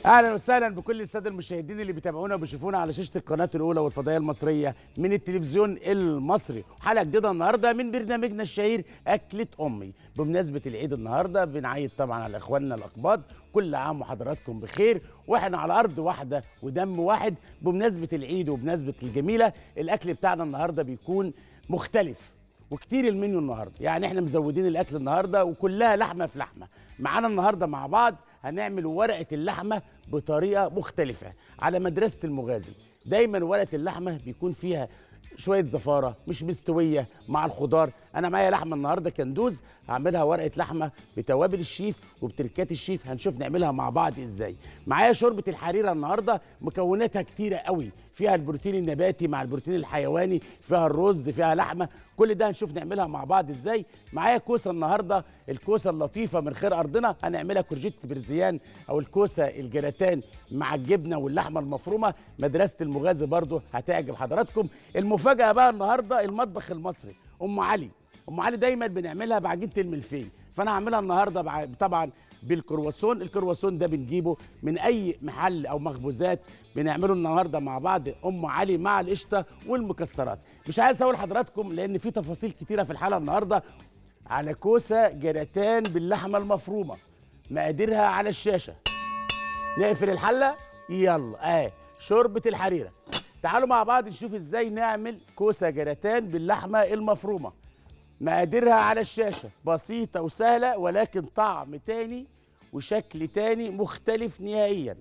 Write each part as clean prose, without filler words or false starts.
اهلا وسهلا بكل الساده المشاهدين اللي بيتابعونا وبيشوفونا على شاشه القناه الاولى والفضائيه المصريه من التلفزيون المصري. حلقه جديده النهارده من برنامجنا الشهير اكله امي. بمناسبه العيد النهارده بنعيد طبعا على اخواننا الاقباط، كل عام وحضراتكم بخير واحنا على ارض واحده ودم واحد. بمناسبه العيد وبمناسبه الجميله الاكل بتاعنا النهارده بيكون مختلف وكتير المنيو النهارده، يعني احنا مزودين الاكل النهارده وكلها لحمه في لحمه. معانا النهارده مع بعض هنعمل ورقه اللحمه بطريقه مختلفه على مدرسه المغازي. دايما ورقه اللحمه بيكون فيها شويه زفاره مش مستويه مع الخضار. انا معايا لحمه النهارده كندوز، هعملها ورقه لحمه بتوابل الشيف وبتركات الشيف، هنشوف نعملها مع بعض ازاي. معايا شوربه الحريره النهارده، مكوناتها كتيره قوي، فيها البروتين النباتي مع البروتين الحيواني، فيها الرز، فيها لحمه، كل ده هنشوف نعملها مع بعض ازاي. معايا كوسه النهارده، الكوسه اللطيفه من خير ارضنا، هنعملها كورجيت برزيان او الكوسه الجراتان مع الجبنه واللحمه المفرومه. مدرسه المغازي برضو هتعجب حضراتكم. المفاجاه بقى النهارده المطبخ المصري، ام علي. ام علي دايما بنعملها بعجينه الملفين، فانا هعملها النهارده طبعا بالكرواسون. الكرواسون ده بنجيبه من اي محل او مخبوزات، بنعمله النهارده مع بعض ام علي مع القشطه والمكسرات. مش عايز اقول لحضراتكم لان في تفاصيل كتيره في الحلقه النهارده على كوسه جراتان باللحمه المفرومه. مقاديرها على الشاشه. نقفل الحله، يلا شوربه الحريره. تعالوا مع بعض نشوف ازاي نعمل كوسه جراتان باللحمه المفرومه. مقاديرها على الشاشة، بسيطة وسهلة ولكن طعم تاني وشكل تاني مختلف نهائيا.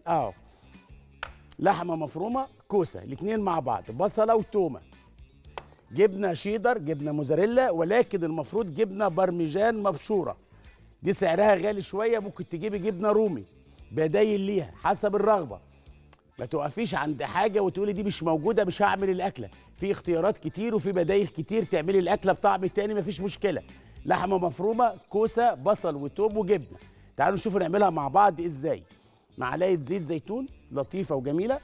لحمة مفرومة، كوسة، الاتنين مع بعض، بصلة وتومة، جبنة شيدر، جبنة موزاريلا، ولكن المفروض جبنة برمجان مبشورة. دي سعرها غالي شوية، ممكن تجيبي جبنة رومي، بدايل ليها حسب الرغبة. ما توقفيش عند حاجه وتقولي دي مش موجوده مش هعمل الاكله. في اختيارات كتير وفي بدايل كتير تعملي الاكله بطعم تاني، مفيش مشكله. لحمه مفرومه، كوسه، بصل وتوم وجبنه. تعالوا نشوف نعملها مع بعض ازاي. معلقه زيت زيتون لطيفه وجميله،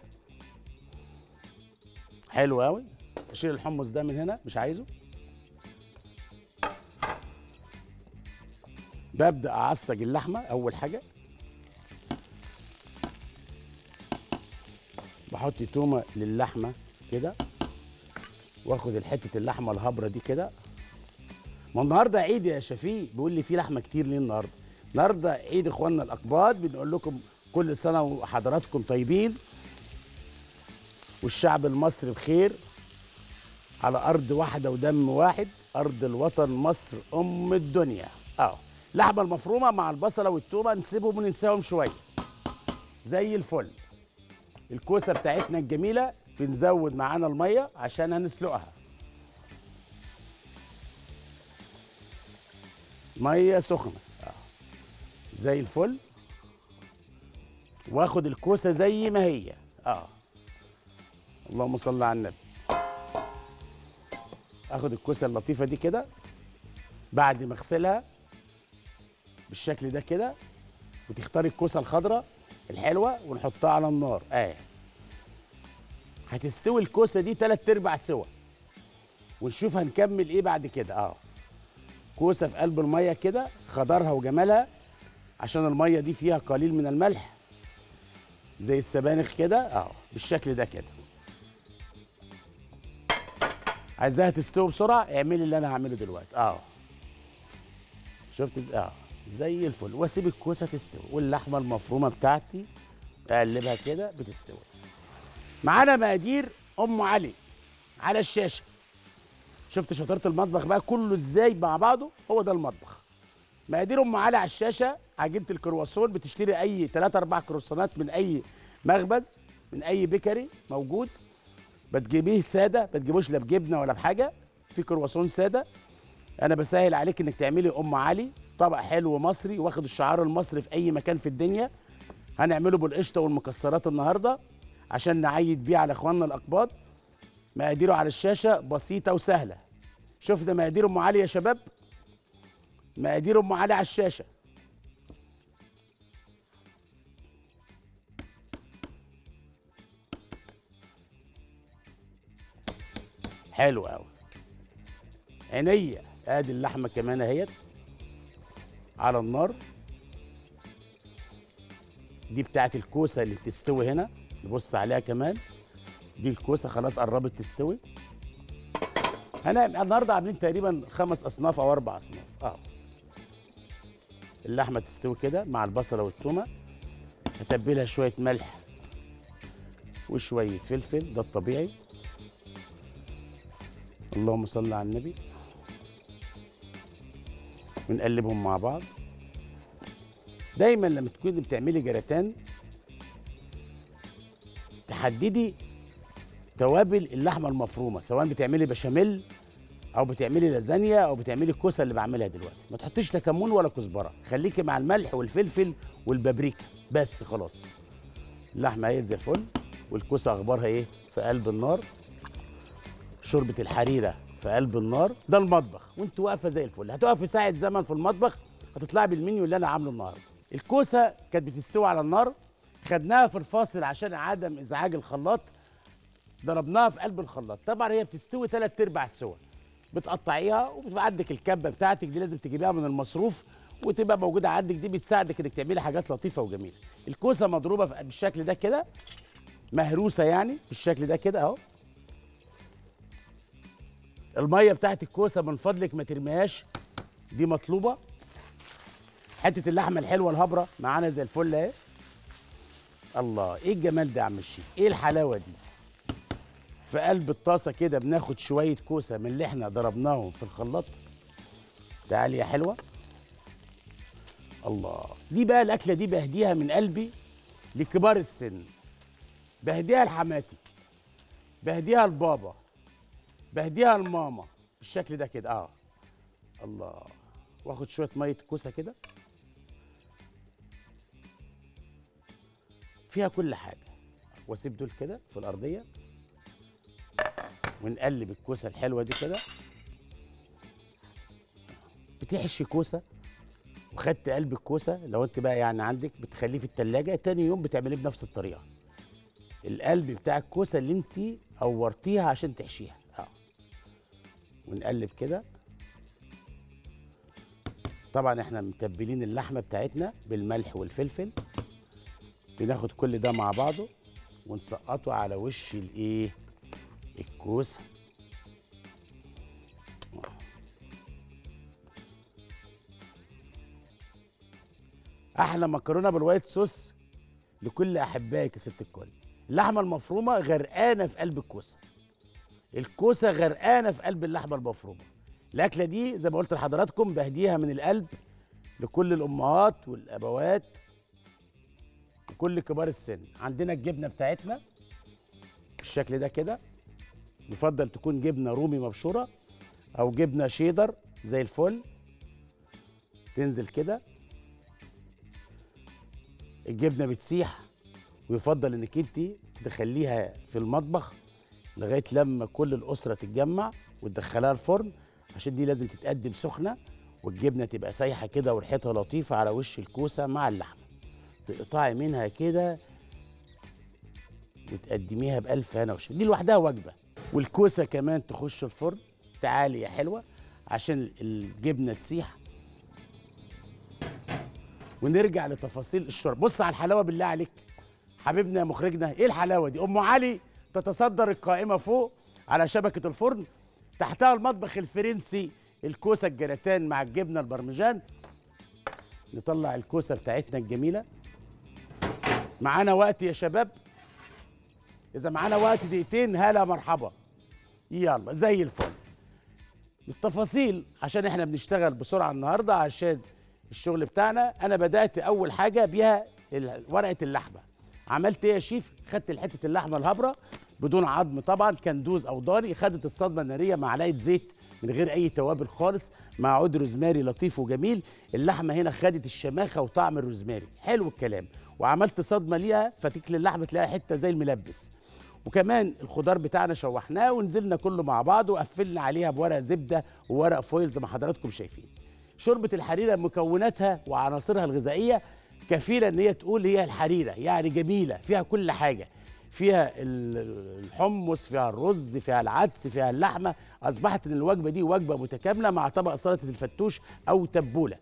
حلو قوي. اشيل الحمص ده من هنا، مش عايزه. ببدا اعصج اللحمه اول حاجه، بحط تومه للحمه كده، واخد الحته اللحمه الهبره دي كده. ما النهارده عيد يا شفيق، بيقول لي في لحمه كتير ليه النهارده؟ النهارده عيد اخواننا الاقباط، بنقول لكم كل سنه وحضراتكم طيبين والشعب المصري بخير، على ارض واحده ودم واحد، ارض الوطن مصر ام الدنيا. اللحمه المفرومه مع البصله والتومه نسيبهم وننساهم شويه زي الفل. الكوسه بتاعتنا الجميله بنزود معانا الميه عشان هنسلقها، ميه سخنه زي الفل. واخد الكوسه زي ما هي. اللهم صل على النبي. اخد الكوسه اللطيفه دي كده بعد ما اغسلها بالشكل ده كده، وتختاري الكوسه الخضراء الحلوه ونحطها على النار. هتستوي الكوسه دي 3/4 سوا، ونشوف هنكمل ايه بعد كده. كوسه في قلب الميه كده، خضرها وجمالها عشان الميه دي فيها قليل من الملح زي السبانخ كده. بالشكل ده كده. عايزاها تستوي بسرعه، اعملي اللي انا هعمله دلوقتي. شفت زي الفل. واسيب الكوسه تستوي واللحمه المفرومه بتاعتي اقلبها كده بتستوي. معانا مقادير ام علي على الشاشه. شفت شطاره المطبخ بقى كله ازاي مع بعضه؟ هو ده المطبخ. مقادير ام علي على الشاشه. عجينه الكرواسون، بتشتري اي 3 4 كرواسونات من اي مخبز، من اي بيكري موجود، بتجيبيه ساده، ما تجيبوش لا بجبنه ولا بحاجه. في كرواسون ساده. انا بسهل عليك انك تعملي ام علي، طبق حلو مصري واخد الشعار المصري في اي مكان في الدنيا. هنعمله بالقشطه والمكسرات النهارده عشان نعيد بيه على اخواننا الاقباط. مقاديره على الشاشه بسيطه وسهله. شفنا مقادير ام علي يا شباب؟ مقادير ام علي على الشاشه. حلو قوي. عينيا. ادي اللحمه كمان اهيت على النار. دي بتاعت الكوسه اللي بتستوي هنا، نبص عليها كمان. دي الكوسه خلاص قربت تستوي. النهارده عاملين تقريبا 5 اصناف او 4 اصناف. اللحمه تستوي كده مع البصله والثومه. هتبلها شويه ملح وشويه فلفل، ده الطبيعي. اللهم صل على النبي. ونقلبهم مع بعض. دايما لما تكوني بتعملي جراتان تحددي توابل اللحمه المفرومه، سواء بتعملي بشاميل او بتعملي لازانيا او بتعملي الكوسه اللي بعملها دلوقتي. ما تحطيش لا كمون ولا كزبره، خليكي مع الملح والفلفل والبابريكا بس خلاص. اللحمه اهي زي الفل، والكوسه اخبارها ايه؟ في قلب النار. شوربه الحريره في قلب النار. ده المطبخ وانت واقفه زي الفل. هتقفي ساعه زمن في المطبخ هتطلعي بالمنيو اللي انا عامله النهارده. الكوسه كانت بتستوي على النار، خدناها في الفاصل عشان عدم ازعاج الخلاط، ضربناها في قلب الخلاط. طبعا هي بتستوي 3/4 سوا. بتقطعيها وبتبقى عندك الكبه بتاعتك دي، لازم تجيبيها من المصروف وتبقى موجوده عندك، دي بتساعدك انك تعملي حاجات لطيفه وجميله. الكوسه مضروبه بالشكل ده كده، مهروسه يعني بالشكل ده كده اهو. الميه بتاعت الكوسه من فضلك ما ترميهاش، دي مطلوبه. حته اللحمه الحلوه الهبره معانا زي الفل اهي. الله، ايه الجمال ده يا عم الشيف، ايه الحلاوه دي. في قلب الطاسه كده بناخد شويه كوسه من اللي احنا ضربناهم في الخلاط. تعالي يا حلوه. الله، دي بقى الاكله دي بهديها من قلبي لكبار السن، بهديها لحماتي، بهديها لبابا، بهديها لماما بالشكل ده كده. الله، واخد شويه ميه كوسه كده فيها كل حاجه، واسيب دول كده في الارضيه، ونقلب الكوسه الحلوه دي كده. بتحشي كوسه وخدت قلب الكوسه، لو انت بقى يعني عندك بتخليه في التلاجة، تاني يوم بتعمليه بنفس الطريقه. القلب بتاع الكوسه اللي انت قورتيها عشان تحشيها. ونقلب كده. طبعا احنا متبلين اللحمه بتاعتنا بالملح والفلفل. بناخد كل ده مع بعضه ونسقطه على وش الايه؟ الكوسه. احلى مكرونه بالوايت صوص لكل احبائك يا ست الكل. اللحمه المفرومه غرقانه في قلب الكوسه، الكوسه غرقانه في قلب اللحمه المفرومه. الاكله دي زي ما قلت لحضراتكم بهديها من القلب لكل الامهات والابوات وكل كبار السن. عندنا الجبنه بتاعتنا بالشكل ده كده، يفضل تكون جبنه رومي مبشوره او جبنه شيدر زي الفل. تنزل كده الجبنه بتسيح، ويفضل انك انت تخليها في المطبخ لغايه لما كل الاسره تتجمع وتدخلها الفرن، عشان دي لازم تتقدم سخنه والجبنه تبقى سايحه كده وريحتها لطيفه على وش الكوسه مع اللحمه. تقطعي منها كده وتقدميها بألف هنا وشفا، دي لوحدها وجبه. والكوسه كمان تخش الفرن. تعالي يا حلوه عشان الجبنه تسيح. ونرجع لتفاصيل الشرب. بص على الحلاوه بالله عليك حبيبنا يا مخرجنا، ايه الحلاوه دي؟ ام علي تتصدر القائمه فوق على شبكه الفرن، تحتها المطبخ الفرنسي، الكوسه الجراتان مع الجبنه البرمجان. نطلع الكوسه بتاعتنا الجميله. معانا وقت يا شباب؟ اذا معانا وقت دقيقتين هلا مرحبا. يلا زي الفل. التفاصيل عشان احنا بنشتغل بسرعه النهارده عشان الشغل بتاعنا. انا بدات اول حاجه بيها ورقه اللحمه. عملت ايه يا شيف؟ خدت حته اللحمه الهبره بدون عظم طبعا، كندوز او ضاني، خدت الصدمه الناريه مع معلقه زيت من غير اي توابل خالص، مع عود روزماري لطيف وجميل. اللحمه هنا خدت الشماخه وطعم الروزماري، حلو الكلام. وعملت صدمه ليها فتيك اللحمه تلاقيها حته زي الملبس. وكمان الخضار بتاعنا شوحناه ونزلنا كله مع بعض وقفلنا عليها بورق زبده وورق فويل زي ما حضراتكم شايفين. شوربه الحريره مكوناتها وعناصرها الغذائيه كفيله ان هي تقول هي الحريره، يعني جميله فيها كل حاجه، فيها الحمص، فيها الرز، فيها العدس، فيها اللحمه. اصبحت ان الوجبه دي وجبه متكامله مع طبق سلطه الفتوش او تبوله.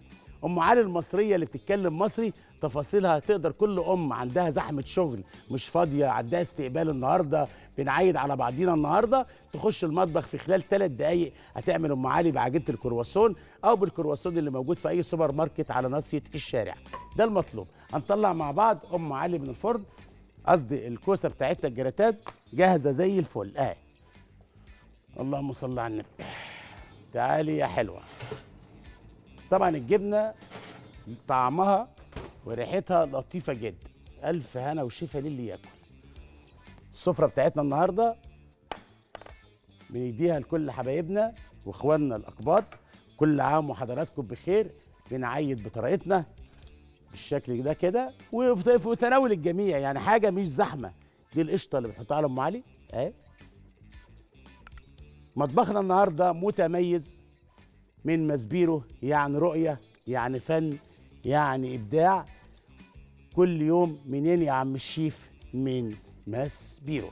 ام علي المصريه اللي بتتكلم مصري، تفاصيلها تقدر كل ام عندها زحمه شغل مش فاضيه، عندها استقبال النهارده، بنعيد على بعضينا النهارده، تخش المطبخ في خلال 3 دقائق هتعمل ام علي بعجينه الكرواسون او بالكرواسون اللي موجود في اي سوبر ماركت على ناصيه الشارع. ده المطلوب. هنطلع مع بعض ام علي من الفرن، قصدي الكوسه بتاعتنا الجراتات جاهزه زي الفل اهي. اللهم صل على النبي. تعالي يا حلوه. طبعا الجبنه طعمها وريحتها لطيفه جدا. الف هنا وشفا للي ياكل. السفره بتاعتنا النهارده بنديها لكل حبايبنا واخواننا الاقباط. كل عام وحضراتكم بخير. بنعيد بطريقتنا بالشكل ده كده وفي متناول الجميع، يعني حاجه مش زحمه. دي القشطه اللي بنحطها على ام علي اهي. مطبخنا النهارده متميز من مسبيرو، يعني رؤيه، يعني فن، يعني ابداع. كل يوم منين يا عم الشيف؟ من مسبيرو.